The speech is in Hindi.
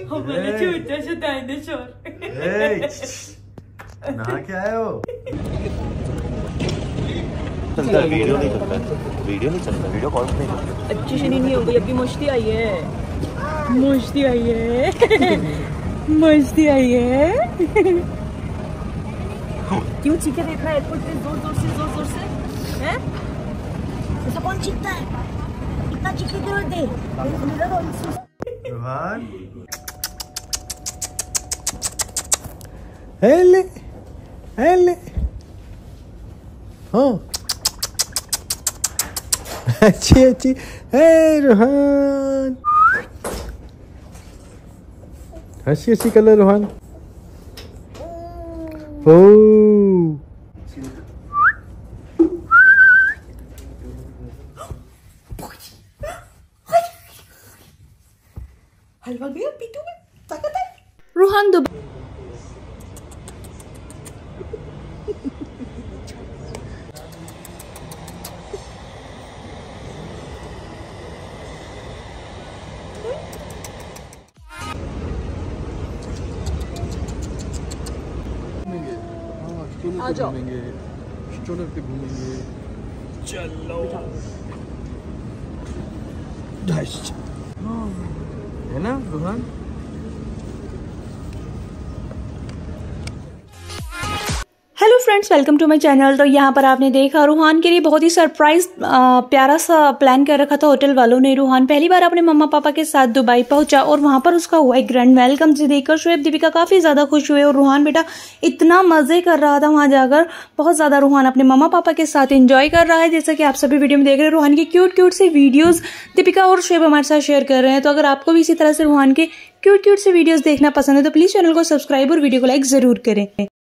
हमारे छोटा सा डायनासोर। नहा के आए हो? चलता है, वीडियो नहीं चलता, वीडियो नहीं चलता, वीडियो कॉल नहीं चलता। अच्छी शनी नहीं हो गई, अभी मस्ती आई है, मस्ती आई है, मस्ती आई है। क्यों चीखे देख रहा है एयरपोर्ट पे जोर जोर से, जोर जोर से, हैं? ऐसा कौन चीखता है? इतना चीखने की जरूरत है? रोहन, हेले, हेले, हाँ, अच्छी अच्छी, हे रोहन, अच्छी अच्छी कलर रोहन, ओ हलवा गया पीटू में ताकत है। रूहान दुबई आ जाओ, पे घूमेंगे, चलो है ना Rohan? Hello friends, welcome to my channel. तो यहाँ पर आपने देखा रूहान के लिए बहुत ही सरप्राइज प्यारा सा प्लान कर रखा था होटल वालों ने। रूहान पहली बार अपने मम्मा पापा के साथ दुबई पहुंचा और वहां पर उसका हुआ एक ग्रैंड वेलकम। जिसे देखकर शोएब दीपिका काफी ज्यादा खुश हुए और रूहान बेटा इतना मजे कर रहा था वहां जाकर। बहुत ज्यादा रूहान अपने मम्मा पापा के साथ एंजॉय कर रहा है। जैसा कि आप सभी वीडियो में देख रहे हैं, रूहान की क्यूट क्यूट सी वीडियोज दीपिका और शोएब हमारे साथ शेयर कर रहे हैं। तो अगर आपको भी इसी तरह से रूहान के क्यूट क्यूट से वीडियोज देखना पसंद है तो प्लीज चैनल को सब्सक्राइब और वीडियो को लाइक जरूर करें।